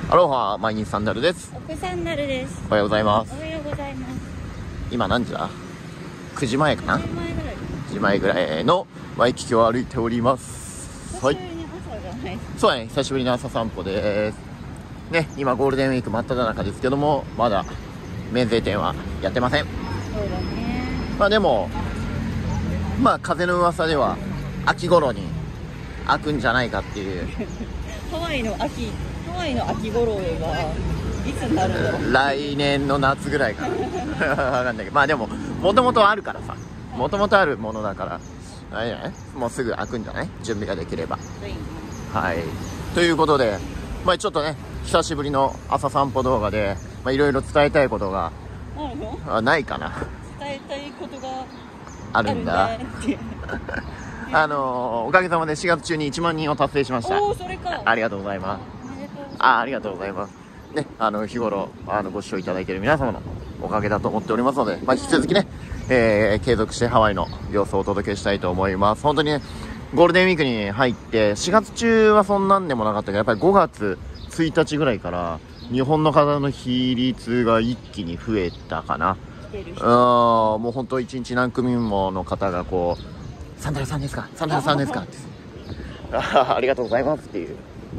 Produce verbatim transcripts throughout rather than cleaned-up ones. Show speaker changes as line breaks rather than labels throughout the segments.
アロハ、毎日サンダルです。
奥サンダルです。
おはようございます。
おはようございます。
今何時だ？くじまえかな？
くじまえぐらい。
くじまえぐらいのワイキキを歩いております。はい。
久しぶりに朝じゃない？
そうだね、久しぶりの朝散歩です。ね、今ゴールデンウィーク真っ只中ですけども、まだ免税店はやってません。
そうだね。
まあでも、まあ風の噂では秋頃に開くんじゃないかっていう。
ハワイの秋、ハワイの秋頃はいつになるんだろう。
来年の夏ぐらいかな。わかんないけど、まあでももともとあるからさ、もともとあるものだからあれじゃない？もうすぐ開くんじゃない？準備ができれば。はい。ということで、まあちょっとね、久しぶりの朝散歩動画で、まあいろいろ伝えたいことが
なるの？
あないかな。
伝えたいことが
あるんだ。
あるんだって
あのー、おかげさまでしがつ中にいちまんにんを達成しました。
おー、それか。
ありがとうございます。あ、ありがとうございます。ね、あの日頃あのご視聴いただいている皆様のおかげだと思っておりますので、まあ、引き続きね、えー、継続してハワイの様子をお届けしたいと思います。本当にね、ゴールデンウィークに入ってしがつ中はそんなんでもなかったけど、やっぱりごがつついたちぐらいから日本の方の比率が一気に増えたかな。うん、もう本当一日何組もの方がこう、サンダルさんですか、サンダルさんですかってあ, ありがとうございますっていう。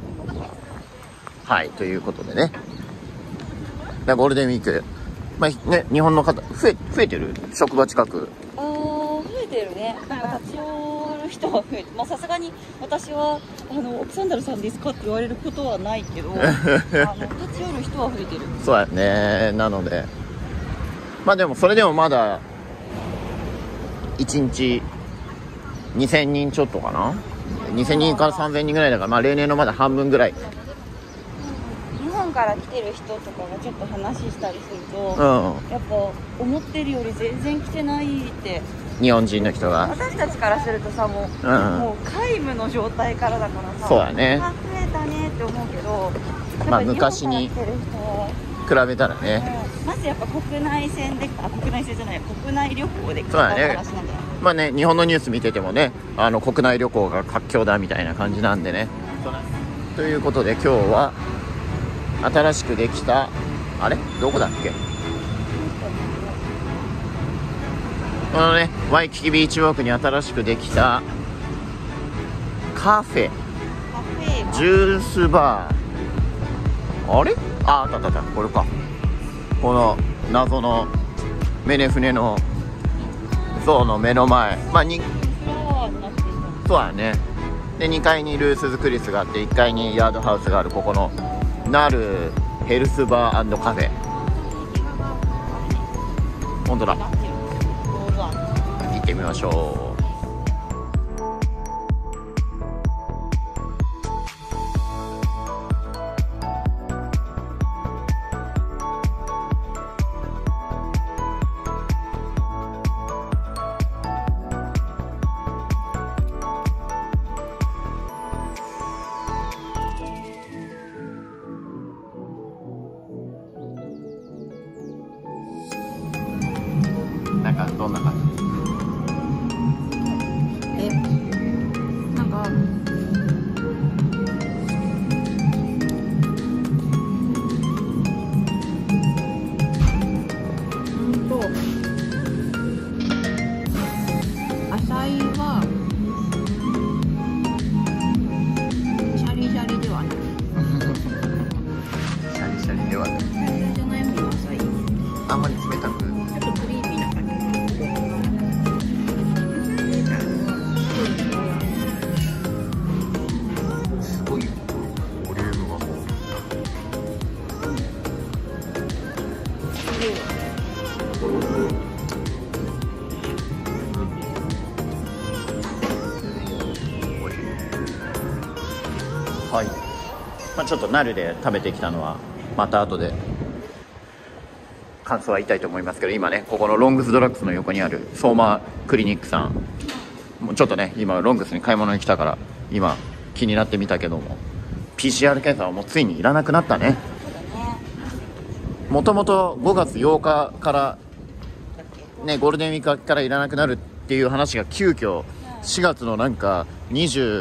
はい、ということでね、ゴールデンウィーク、まあね、日本の方増え増えてる、職場近く。
あー、増えてるね。なんか立ち寄る人は増えて、まあさすがに私はあの奥サンダルさんですかって言われることはないけど、あの立ち寄る人は増えてる。
そうやね。なので、まあでもそれでもまだいちにちにせんにんちょっとかな、にせんにんからさんぜんにんぐらいだから、まあ例年のまだ半分ぐらい。
日本から来てる人とかがちょっと話したりすると、
うん、
やっぱ思ってるより全然来てないって。
日本人の人が、
私たちからするとさ、もう、うん、もう皆無の状態からだからさ、
そうだね、
あ、増えたねって思うけど、
まあ昔に比べたらね、
うん、まずやっぱ国内線で、あ、国内線じゃない、国内旅行で来た話なんだよ。
まあね、日本のニュース見ててもね、あの国内旅行が活況だみたいな感じなんでね。ということで今日は新しくできた、あれどこだっけ、このね、ワイキキビーチウォークに新しくできたカフェ、ジュースバー、あれ、あ、あったあったあった、これか、この謎のメネ船の像の目の前、まあにそうだね。でにかいにルースズクリスがあって、いっかいにヤードハウスがあるここのナルヘルスバー&カフェ。本当だ、行ってみましょう。なんかどんな感じ？
え、なんかうんと浅いはシャリシャリではない。
シャリシャリではない。
シャリシャリじゃないもの浅い。
あんまり冷たく。
ちょっとクリーミーな感じ。
すごいボリュームが。はい。まあちょっとナルで食べてきたのはまた後で感想は言いたいと思いますけど、今ね、ここのロングスドラッグスの横にある相馬クリニックさん、もうちょっとね、今ロングスに買い物に来たから今気になってみたけども、 ピーシーアール 検査はもうついにいらなくなったね。もともとごがつようかからね、ゴールデンウィークからいらなくなるっていう話が急遽しがつのなんかにじゅ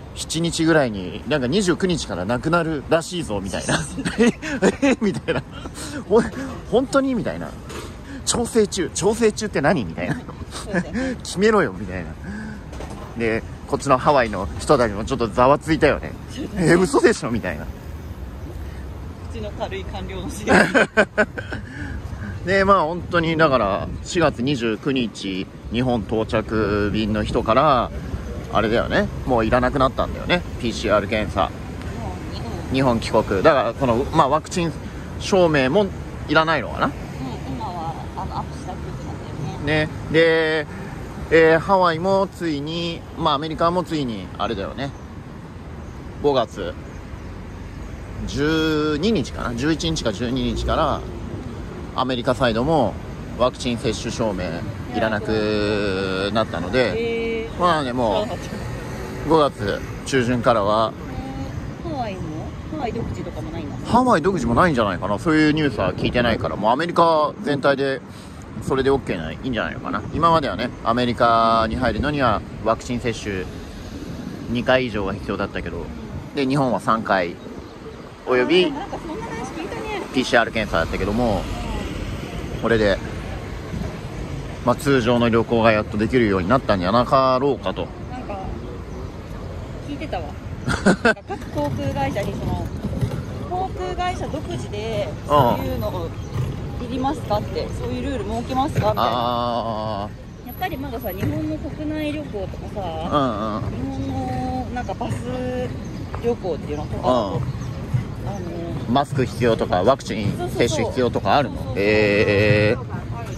しちにちぐらいになんかにじゅうくにちからなくなるらしいぞみたいなえみたいなほ本当にみたいな調整中調整中って何みたいな決めろよみたいなでこっちのハワイの人たちもちょっとざわついたよねえ嘘でしょみたいな
口の軽い官僚の知り
でまあ本当にだからしがつにじゅうくにち日本到着便の人からあれだよねもういらなくなったんだよね ピーシーアール 検査日本帰国だからこの、まあ、ワクチン証明もいらないのかな、うん、
今はあのアップしたって言ってたんだよね
ねで、えー、ハワイもついにまあアメリカもついにあれだよねごがつじゅうににちかなじゅういちにちかじゅうににちからアメリカサイドもワクチン接種証明いらなくなったので、えー、まあねもうごがつ中旬からは、
えー、ハワイもハワイ独自とかもないんだ
ハワイ独自もないんじゃないかなそういうニュースは聞いてないからもうアメリカ全体でそれで OK ないいんじゃないのかな今まではねアメリカに入るのにはワクチン接種にかい以上が必要だったけどで日本はさんかいおよび ピーシーアール 検査だったけどもこれで、まあ、通常の旅行がやっとできるようになったんじゃなかろうかと
なんか聞いてたわ各航空会社にその航空会社独自でそういうのをいりますかってそういうルール設けますかみたいなあやっぱりまださ日本の国内旅行とかさ、うんうん、日本のなんかバス旅行っていうのとか、うん、あの
マスク必要とかワクチン接種必要とかあるのえー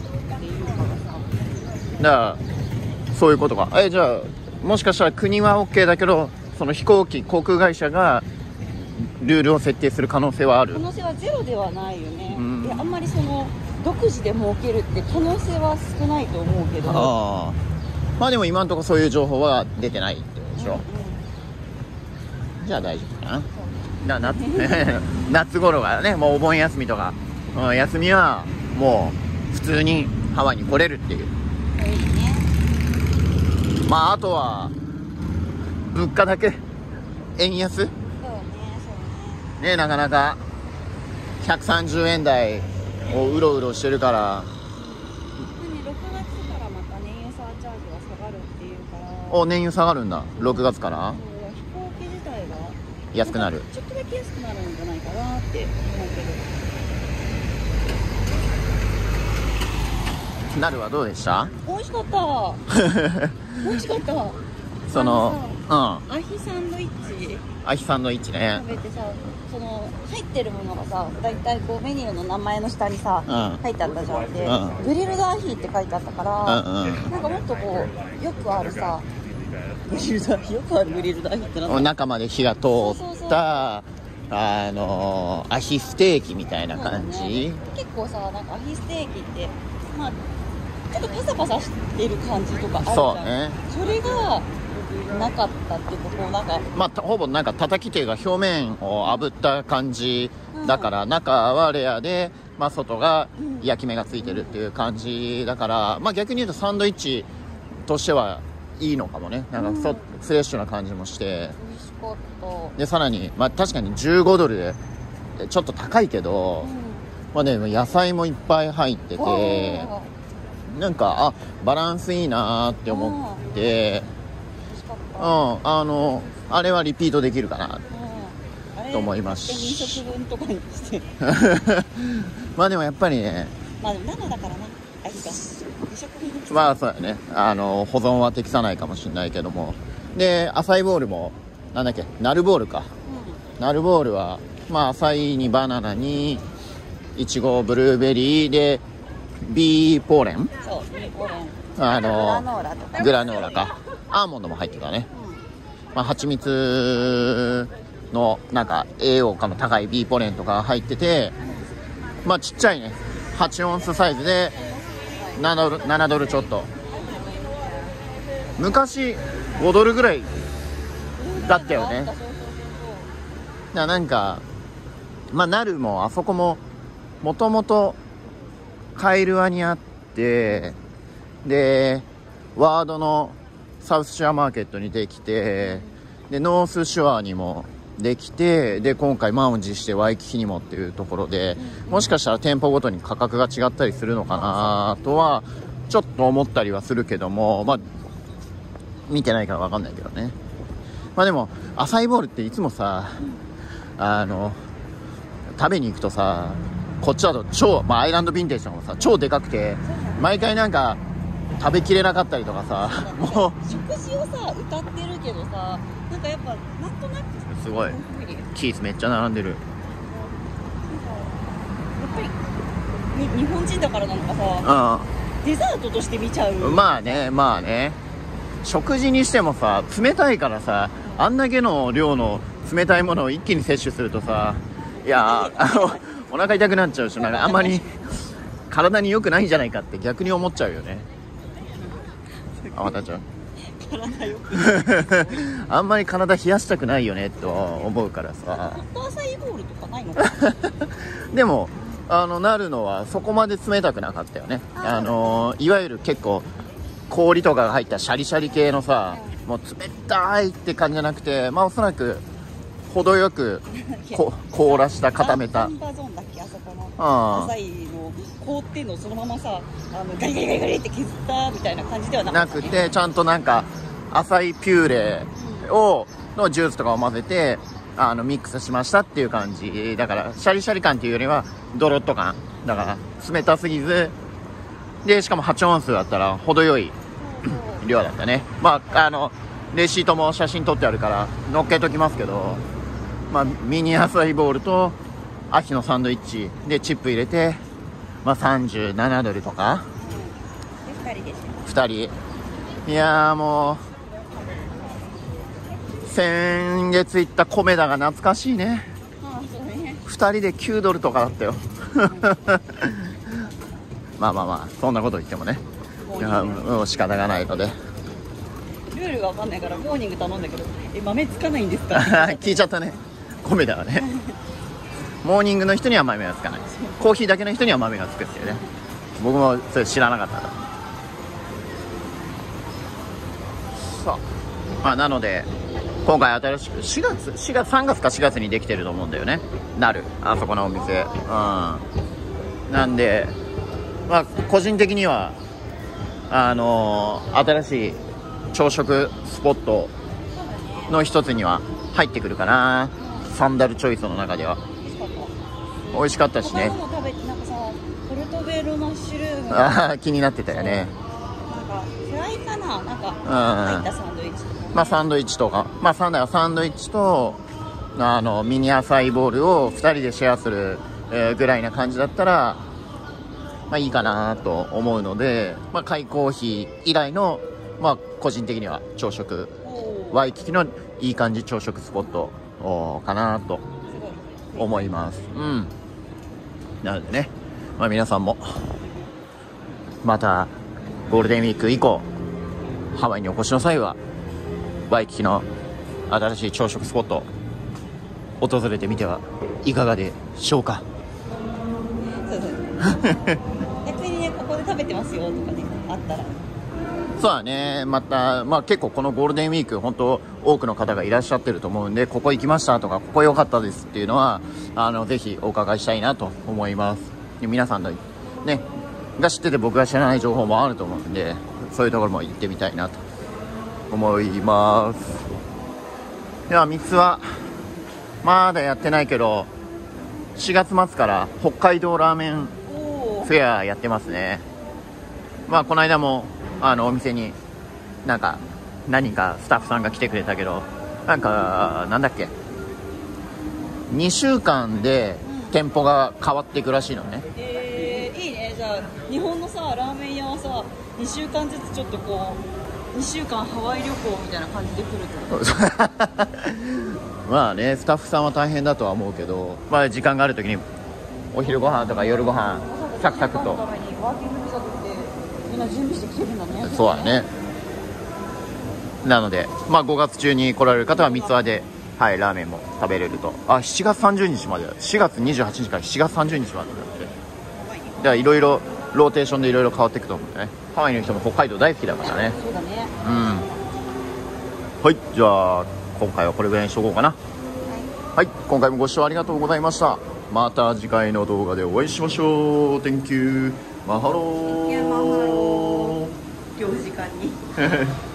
だからそういうことかえじゃあもしかしたら国は OK だけどその飛行機航空会社がルールを設定する可能性はある
可能性はゼロではないよね、うん、であんまりその独自で設けるって可能性は少ないと思うけど
あまあでも今のところそういう情報は出てないってことでしょ、うんうん、じゃあ大丈夫かなな 夏, 夏頃はねもうお盆休みとか、うん、休みはもう普通にハワイに来れるっていう
いいね
まああとは物価だけ円安そうね
そう
ねねなかなかひゃくさんじゅうえん台をうろうろしてるから、
ね、ろくがつからまた燃油サーチャージが下がるっていうから
お燃油下がるんだろくがつから
飛行機自体が
安くなる
ちょっとだけ安くなるんじゃないかなって思うけ
どなるはどうでした
美味しかった美味しかった
そのうん
アヒサンドイッチ
アヒサンドイッチね
食べてさその入ってるものがさだいたいこうメニューの名前の下にさ、うん、書いてあったじゃんで、うん、グリルドアヒって書いてあったから、うんうん、なんかもっとこうよくあるさグリルドアヒよくあるグリルドアヒってなった
中まで火が通ったあのー、アヒステーキみたいな感じ、ね、
結構さなんかアヒステーキってまあちょっとパサパサしてる感じとかあるじゃん
そうね
それがなかったっていうかこうなんか
まあほぼなんか叩き手が表面を炙った感じだから、うん、中はレアで、まあ、外が焼き目がついてるっていう感じだから、まあ、逆に言うとサンドイッチとしてはいいのかもねなんかそ、うん、フレッシュな感じもして
美味しかった
でさらに、まあ、確かにじゅうごドルでちょっと高いけど、うんまあね、野菜もいっぱい入っててなんかあバランスいいなって思って、うん、あのあれはリピートできるかなと思いますし、
にしょくぶんとかにして
まあでもやっぱりね
まあでも生だからな味がにしょくぶんにして
まあそうだねあの保存は適さないかもしれないけどもでアサイボールもなんだっけナルボールか、うん、ナルボールはまあアサイにバナナにイチゴブルーベリーでビーポーレン
そうビーポーレン
あの
グラノーラとか
グラノーラかアーモンドも入ってたね、うんまあ、蜂蜜のなんか栄養価の高いビーポーレンとか入っててまあちっちゃいねはちオンスサイズでななドル、ななドルちょっと昔ごドルぐらいだったよねだからなんかまあナルもあそこももともとカイルアにあってでワードのサウスシェアマーケットにできてでノースショアにもできて、で今回満を持してワイキキにもっていうところで、もしかしたら店舗ごとに価格が違ったりするのかなとはちょっと思ったりはするけども、まあ見てないから分かんないけどね。まあでもアサイーボウルっていつもさ、あの食べに行くとさ、こっちだと超、まあ、アイランドヴィンテージとかもさ超でかくて、毎回なんか食べきれなかったりとかさ、もう
食事をさ歌ってるけどさ、なんかやっぱなんとなく
すごいキースめっちゃ並んでる。
やっぱりに日本人だからなのかさ、デザートとして見ちゃう。
まあねまあね、食事にしてもさ冷たいからさ、あんだけの量の冷たいものを一気に摂取するとさ、いやあのお腹痛くなっちゃうし、なんかあんまり体に良くないんじゃないかって逆に思っちゃうよね。あ、またちゃう
体よく
あんまり体冷やしたくないよねと思うからさ。
ホットアサイーボウルとかないのかな
でもあのなるのはそこまで冷たくなかったよね。あのいわゆる結構氷とかが入ったシャリシャリ系のさ、もう冷たいって感じじゃなくて、まあおそらく程よくこ凍らした固めた
ガンバゾンだっけ、あそこの
あ
アサイの凍ってんのをそのままさ、あのガリガリガリガリって削ったみたいな感じではなか
な
った、ね、
くて、ちゃんとなんか浅いピューレをのジュースとかを混ぜてあのミックスしましたっていう感じだから、シャリシャリ感っていうよりはドロッと感だから、冷たすぎずで、しかもはちオンスだったら程よい量だったね。まああのレシートも写真撮ってあるから載っけときますけど、まあ、ミニアサイーボウルと秋のサンドイッチでチップ入れて、まあ、さんじゅうななドルとか、
ふたりでしょ。
ふたり、いやーもう先月行ったコメダが懐かしいね。
ああ、そうね。
ふたりできゅうドルとかだったよまあまあまあそんなこと言ってもね、いやもう仕方がないので
ルールが分かんないからモーニング頼んだけど、え豆つかないんですか
聞いちゃったね、コメダはねモーニングの人には豆がつかない、コーヒーだけの人には豆がつくっていうね。僕もそれ知らなかったさあ、まあ、なので今回新しくしがつしがつさんがつかしがつにできてると思うんだよね、なるあそこのお店、うん、なんでまあ個人的にはあのー、新しい朝食スポットの一つには入ってくるかな。サンダルチョイスの中では美味しかったしね。
他のも食べて、なんかさ、ポルトベロマッシュルーム、
ああ気になってたよね。
なんかフライかな、なんか
うん
入ったサンドイッチとか、
まあサンドイッチとか、まあサンダーサンドイッチとあのミニアサイーボウルをふたりでシェアする、えーぐらいな感じだったらまあいいかなと思うので、まあ開コーヒー以来のまあ個人的には朝食ワイキキのいい感じ朝食スポットかなと思います。うんなのでね、まあ皆さんもまたゴールデンウィーク以降ハワイにお越しの際はワイキキの新しい朝食スポット訪れてみてはいかがでしょうか。
そうそう逆にね、ここで食べてますよとかね、あったら
そうだね、また、まあ、結構このゴールデンウィーク本当多くの方がいらっしゃってると思うんで、ここ行きましたとかここ良かったですっていうのはあのぜひお伺いしたいなと思います。で皆さんのねが知ってて僕が知らない情報もあると思うんで、そういうところも行ってみたいなと思います。ではみっつはまだやってないけどしがつ末から北海道ラーメン
お
フェアやってますね。まあこの間もあのお店になんか何人かスタッフさんが来てくれたけど、なんかなんだっけにしゅうかんで店舗が変わっていくらしいのね。
えー、いいね。じゃあ日本のさラーメン屋はさにしゅうかんずつちょっとこうにしゅうかんハワイ旅行みたいな感じで来るってこと
まあねスタッフさんは大変だとは思うけど、まあ時間がある時にお昼ご飯とか夜ご飯サクサクと
ワーキングビザってみんな準備してきてるんだね。
そうだね。なので、まあ、ごがつ中に来られる方は三つ葉で、はい、ラーメンも食べれると。あ、しちがつさんじゅうにちまでだ。しがつにじゅうはちにちからしちがつさんじゅうにちまでだって。じゃあいろいろローテーションでいろいろ変わっていくと思うんだね。ハワイの人も北海道大好きだからね。
そうだね。
うん。はい、じゃあ今回はこれぐらいにしとこうかな。はい、今回もご視聴ありがとうございました。また次回の動画でお会いしましょう。 Thank you マハロー。
いやマハロー。今日時間に